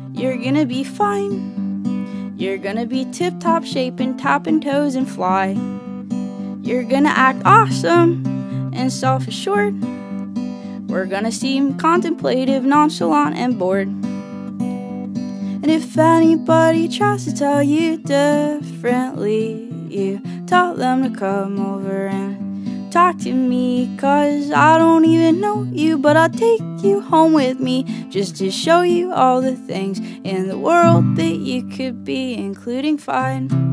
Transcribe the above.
You're gonna be fine. You're gonna be tip-top shape and tapping toes and fly. You're gonna act awesome and self-assured. We're gonna seem contemplative, nonchalant, and bored. And if anybody tries to tell you differently, you tell them to come over and talk to me. 'Cause I don't even know you, but I'll take you home with me, just to show you all the things in the world that you could be, including fine.